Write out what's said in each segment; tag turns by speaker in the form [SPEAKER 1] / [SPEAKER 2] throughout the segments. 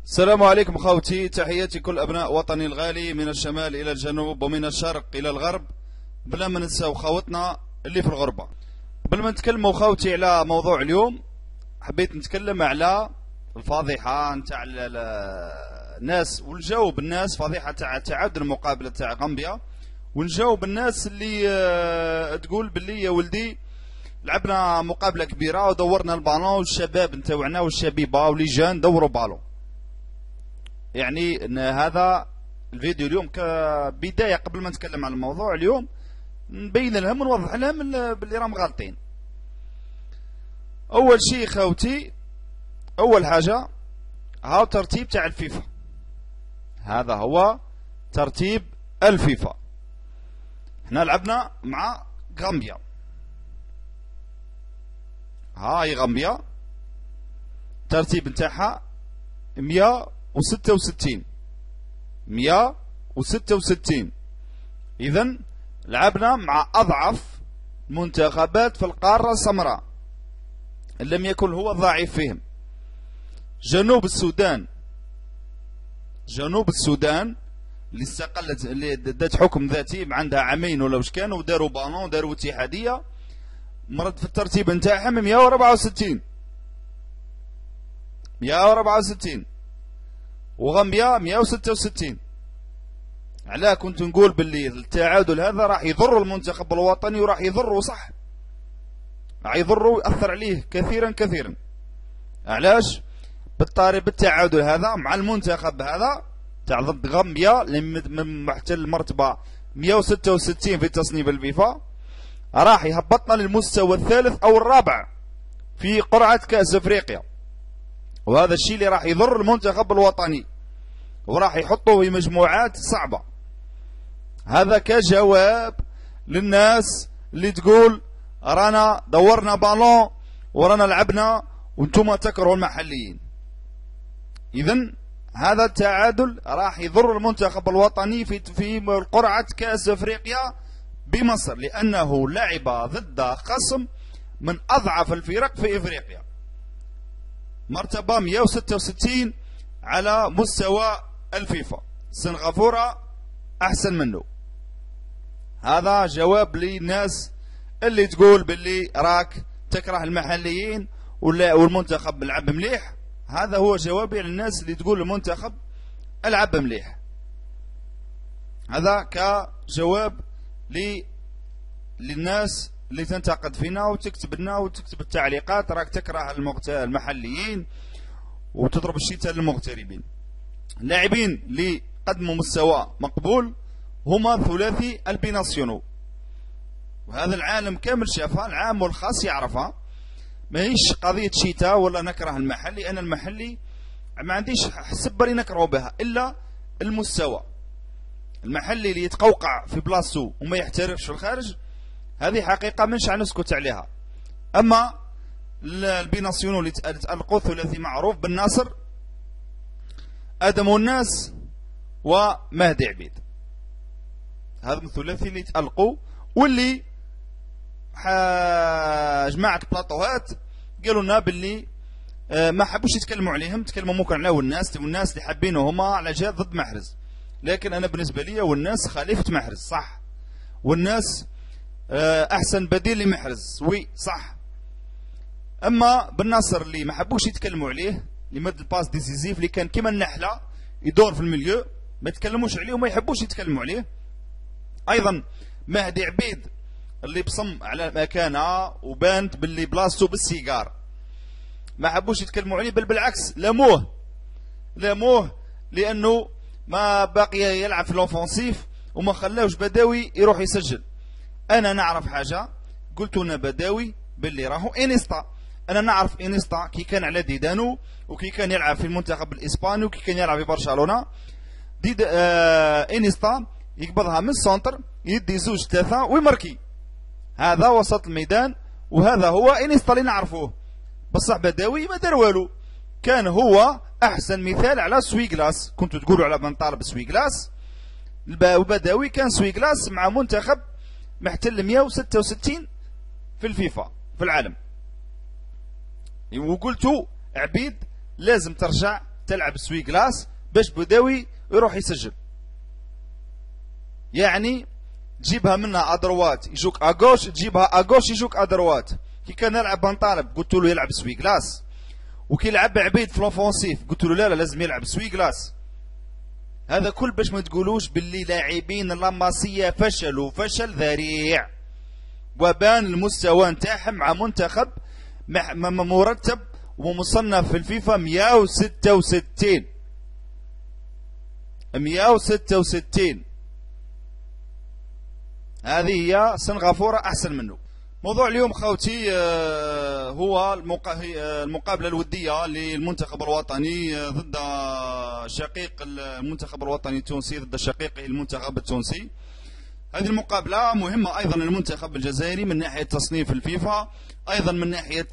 [SPEAKER 1] السلام عليكم خوتي، تحياتي كل أبناء وطني الغالي من الشمال إلى الجنوب ومن الشرق إلى الغرب، بلا ما ننساو خوتنا اللي في الغربة. قبل ما نتكلموا خوتي على موضوع اليوم، حبيت نتكلم على الفضيحة نتاع الناس ونجاوب الناس، فضيحة تاع تعادل المقابلة تاع غامبيا، ونجاوب الناس اللي تقول باللي يا ولدي لعبنا مقابلة كبيرة ودورنا البالون والشباب نتاوعنا والشبيبة وليجان دوروا بالون. يعني هذا الفيديو اليوم كبداية قبل ما نتكلم عن الموضوع اليوم نبين لهم ونوضح لهم باللي راهم غالطين. أول شيء خوتي، أول حاجة هاو ترتيب تاع الفيفا، هذا هو ترتيب الفيفا. احنا لعبنا مع غامبيا، هاي غامبيا ترتيب نتاعها 166. إذن لعبنا مع أضعف منتخبات في القارة السمراء، إن لم يكن هو الضعيف فيهم. جنوب السودان اللي استقلت، اللي دات حكم ذاتي عندها عامين ولا واش كانوا، وداروا بالون وداروا اتحادية، مرت في الترتيب نتاعهم 164 وغامبيا 166. علاه كنت نقول باللي التعادل هذا راح يضر المنتخب الوطني وراح يضره، صح، راح يضره ويأثر عليه كثيرا. علاش؟ بالتعادل هذا مع المنتخب هذا تاع ضد غامبيا اللي محتل المرتبة 166 في تصنيف الفيفا، راح يهبطنا للمستوى الثالث أو الرابع في قرعة كأس أفريقيا، وهذا الشيء اللي راح يضر المنتخب الوطني وراح يحطه في مجموعات صعبة. هذا كجواب للناس اللي تقول رانا دورنا بالون ورانا لعبنا وانتم تكرهوا المحليين. إذن هذا التعادل راح يضر المنتخب الوطني في قرعة كأس أفريقيا بمصر، لأنه لعب ضد خصم من أضعف الفرق في إفريقيا، مرتبة 166 على مستوى الفيفا، سنغافورة أحسن منه. هذا جواب للناس اللي تقول باللي راك تكره المحليين والمنتخب العب مليح. هذا هو جوابي للناس اللي تقول المنتخب العب مليح. هذا كجواب للناس اللي تنتقد فينا وتكتب لنا وتكتب التعليقات راك تكره المحليين وتضرب الشتاء للمغتربين. اللاعبين اللي قدموا مستوى مقبول هما ثلاثي البيناسيونو، وهذا العالم كامل شافها، العام والخاص يعرفها. ماهيش قضية شتاء ولا نكره المحلي، أنا المحلي ما عنديش سبة اللي نكره بها إلا المستوى. المحلي اللي يتقوقع في بلاصتو وما يحترفش في الخارج، هذه حقيقة منش نسكت عليها. أما البيناسيونو اللي تألقوا ثلاثي معروف بالناصر، آدم الناس ومهدي عبيد، هذا الثلاثي اللي تألقوا واللي جماعة بلاطوهات قالوا لنا باللي ما حبوش يتكلموا عليهم، تكلموا ممكن على والناس اللي حابينه هما على جهة ضد محرز. لكن أنا بالنسبة لي والناس خليفة محرز، صح، والناس أحسن بديل لمحرز، وي صح. أما بالناصر اللي ما حبوش يتكلموا عليه لمد الباس ديسيزيف اللي كان كما النحلة يدور في الميليو، ما يتكلموش عليه وما يحبوش يتكلموا عليه. أيضا مهدي عبيد اللي بصم على مكانه وبانت باللي بلاصتو بالسيجار، ما حبوش يتكلموا عليه، بل بالعكس لاموه لأنه ما بقي يلعب في الأوفنسيف وما خلاوش بداوي يروح يسجل. أنا نعرف حاجة، قلت لنا بداوي باللي راهو إنيستا، أنا نعرف إنيستا كي كان على ديدانو وكي كان يلعب في المنتخب الإسباني وكي كان يلعب في برشلونة. إنيستا يقبضها من السنتر يدي 2-3 ويمركي، هذا وسط الميدان، وهذا هو إنيستا اللي نعرفوه. بصح بداوي ما دار والو، كان هو أحسن مثال على سويغلاس. كنتوا تقولوا على من طالب سويغلاس، البداوي كان سويغلاس مع منتخب محتل 166 في الفيفا في العالم. وقلتوا عبيد لازم ترجع تلعب سوي كلاس باش بوداوي يروح يسجل. يعني تجيبها منها ادروات يجوك اغوش، تجيبها اغوش يجوك ادروات. كي كان نلعب بنطالب قلت له يلعب سوي كلاس، وكي لعب عبيد في لوفونسيف قلت له لا لازم يلعب سوي كلاس. هذا كل باش ما تقولوش باللي لاعبين اللاماسية فشلوا فشل ذريع، وبان المستوى نتاعهم مع منتخب مرتب ومصنف في الفيفا 166. 166 هذه هي سنغافورة أحسن منه. موضوع اليوم خوتي هو المقابلة الودية للمنتخب الوطني ضد شقيق المنتخب الوطني التونسي، ضد شقيقه المنتخب التونسي. هذه المقابلة مهمة أيضا للمنتخب الجزائري من ناحية تصنيف الفيفا، أيضا من ناحية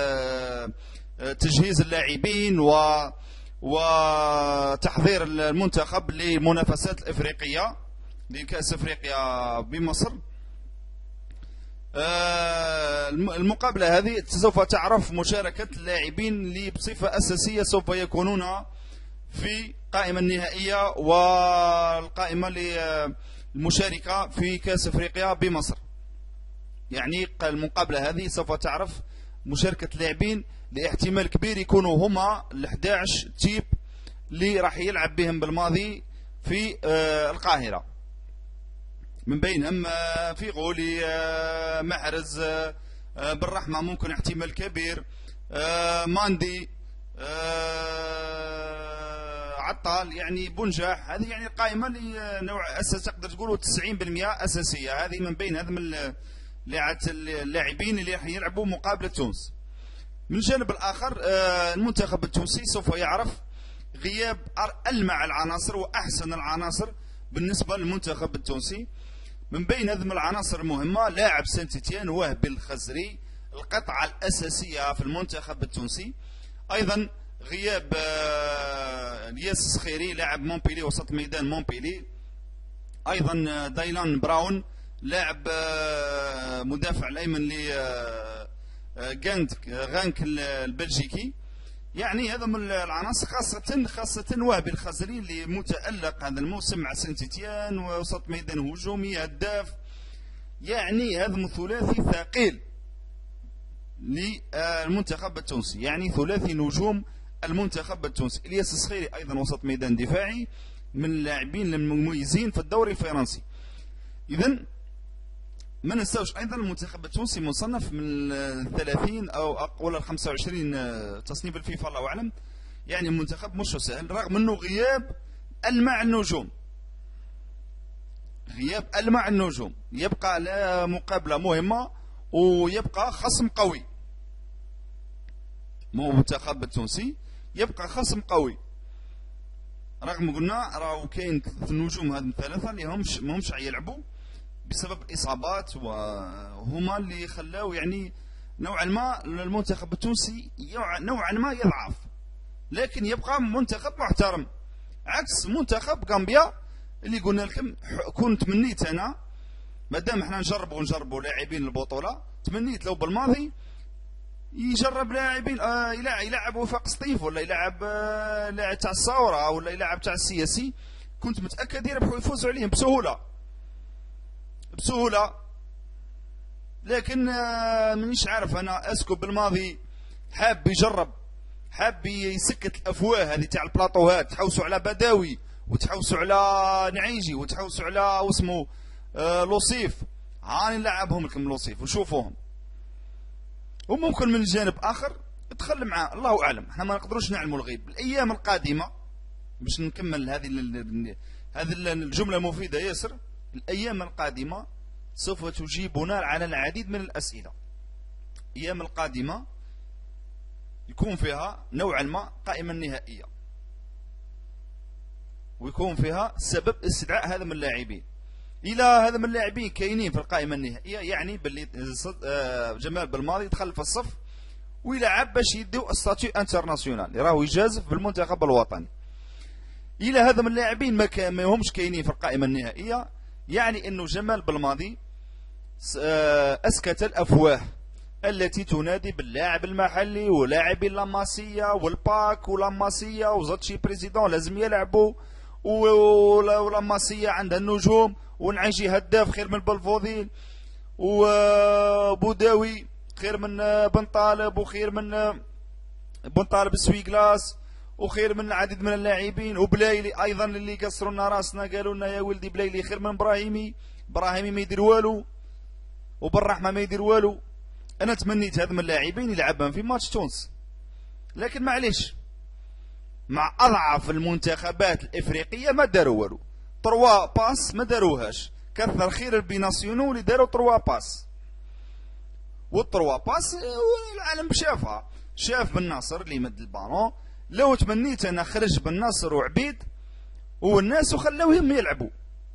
[SPEAKER 1] تجهيز اللاعبين وتحضير المنتخب للمنافسات الإفريقية لكأس إفريقيا بمصر. المقابلة هذه سوف تعرف مشاركة اللاعبين اللي بصفة أساسية سوف يكونون في القائمة النهائية والقائمة للمشاركة في كأس إفريقيا بمصر. يعني المقابلة هذه سوف تعرف مشاركة اللاعبين لاحتمال كبير يكونوا هما ال11 تيب اللي راح يلعب بهم بالماضي في القاهرة. من بينهم في غولي، محرز، بالرحمة ممكن احتمال كبير، ماندي، عطال، يعني بنجاح. هذه يعني القائمة اللي نوع أساس تقدر تقولوا 90% أساسية. هذه من بين هذم اللاعبين اللي راح يلعبوا مقابلة تونس. من الجانب الآخر المنتخب التونسي سوف يعرف غياب ألمع العناصر وأحسن العناصر بالنسبة للمنتخب التونسي. من بين هذه العناصر المهمة لاعب سانت إتيان وهبي الخزري، القطعة الأساسية في المنتخب التونسي. أيضا غياب الياس السخيري لاعب مونبيلي وسط ميدان مونبيلي. أيضا دايلان براون لاعب مدافع الأيمن غانك البلجيكي. يعني هذا من العناصر خاصة وهبي الخزري اللي متألق هذا الموسم مع سانت إتيان وسط ميدان هجومي هداف. يعني هذا ثلاثي ثقيل للمنتخب التونسي، يعني ثلاثي نجوم المنتخب التونسي. الياس السخيري أيضا وسط ميدان دفاعي من اللاعبين المميزين في الدوري الفرنسي. إذن ما ننساوش أيضا المنتخب التونسي مصنف من 30 أو ولا 25 تصنيف الفيفا الله أعلم. يعني المنتخب مش سهل رغم أنه غياب ألمع النجوم. غياب ألمع النجوم يبقى لا مقابلة مهمة ويبقى خصم قوي. المنتخب التونسي يبقى خصم قوي رغم قلنا راهو كاين النجوم هذه الثلاثة اللي همش يلعبوا بسبب إصابات، وهما اللي خلاو يعني نوعا ما المنتخب التونسي نوعا ما يضعف، لكن يبقى منتخب محترم عكس منتخب غامبيا اللي قلنا لكم. كنت تمنيت أنا مادام احنا نجربوا لاعبين البطولة، تمنيت لو بالماضي يجرب لاعبين يلعب وفاق سطيف ولا يلعب لاعب تاع الثورة ولا يلعب تاع السياسي، كنت متأكد يربحوا يفوزوا عليهم بسهولة. لكن مانيش عارف انا اسكو بالماضي حاب يجرب، حاب يسكت الافواه هذه تاع البلاطوهات، تحوسوا على بداوي وتحوسوا على نعيجي وتحوسوا على واسمه لوصيف. هاني نلعبهم لكم لوصيف وشوفوهم. وممكن من جانب اخر تخلي معاه، الله اعلم، احنا ما نقدروش نعلموا الغيب. الايام القادمه باش نكمل هذه الجمله المفيده ياسر، الايام القادمه سوف تجيبنا على العديد من الاسئله. الايام القادمه يكون فيها نوعا ما قائمه نهائيه، ويكون فيها سبب استدعاء هذا من اللاعبين. الى هذا من اللاعبين كاينين في القائمه النهائيه، يعني باللي جمال بالماضي دخل في الصف ويلعب باش يديو ستاتيو انترناسيونال، راهو يجازف بالمنتخب الوطني. الى هذا من اللاعبين ما همش كاينين في القائمه النهائيه، يعني انه جمال بالماضي اسكت الافواه التي تنادي باللاعب المحلي ولاعبي لاماسيا والباك ولاماسيا وزاد شي بريزيدون لازم يلعبوا، ولاماسيا عندها النجوم، ونعيشي هداف خير من بلفوذيل، وبوداوي خير من بن طالب، وخير من بن طالب سويغلاس، وخير من العديد من اللاعبين، وبلايلي ايضا اللي قصروا لنا راسنا قالوا لنا يا ولدي بلايلي خير من ابراهيمي ما يدير والو، وبالرحمه ما يدير والو. انا تمنيت هذا من اللاعبين يلعبهم في ماتش تونس، لكن معليش مع اضعف المنتخبات الافريقيه ما داروا والو. 3 باس ما داروهاش، كثر خير البيناسيونو اللي داروا 3 باس، و3 باس العالم شافها، شاف بن ناصر اللي مد البالون. لو تمنيت انا خرج بن ناصر وعبيد والناس وخلاوهم يلعبوا،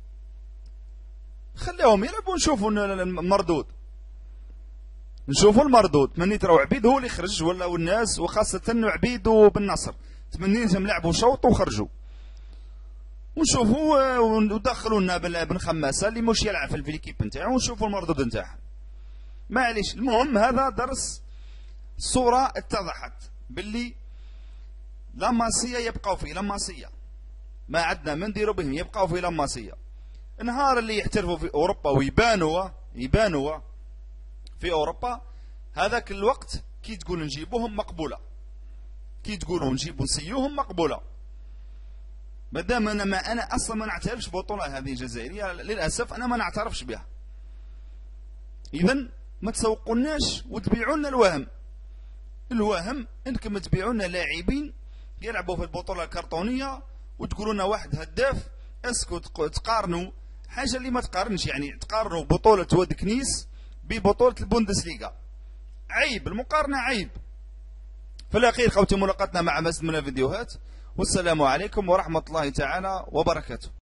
[SPEAKER 1] ونشوفوا المردود، نشوفوا المردود. تمنيت راهو عبيد هو اللي خرج ولا الناس، وخاصة عبيد وبن ناصر تمنيتهم لعبوا شوط وخرجوا، ونشوفوا ودخلوا لنا بن خماسة اللي مش يلعب في الفيكيب نتاعو، ونشوفوا المردود نتاعها. معليش المهم هذا درس. الصورة اتضحت باللي لاماسيا يبقاو في لاماسيا، ما عندنا ما نديروا بهم، يبقاو في لاماسيا. النهار اللي يحترفوا في اوروبا ويبانوا في اوروبا، هذاك الوقت كي تقول نجيبوهم مقبوله، كي تقولوا نجيبوا نسيوهم مقبوله. مادام انا اصلا ما نعترفش بطوله هذه الجزائريه، للاسف انا ما نعترفش بها. اذا ما تسوقوناش وتبيعوا لنا الوهم انكم تبيعوا لنا لاعبين يلعبوا في البطوله الكرتونيه وتقولوا لنا واحد هداف. اسكو تقارنوا حاجه اللي ما تقارنش، يعني تقارنوا بطوله واد كنيس ببطوله البوندسليغا، عيب، المقارنه عيب. في الاخير خوتي ملاقاتنا مع مزيد من الفيديوهات، والسلام عليكم ورحمه الله تعالى وبركاته.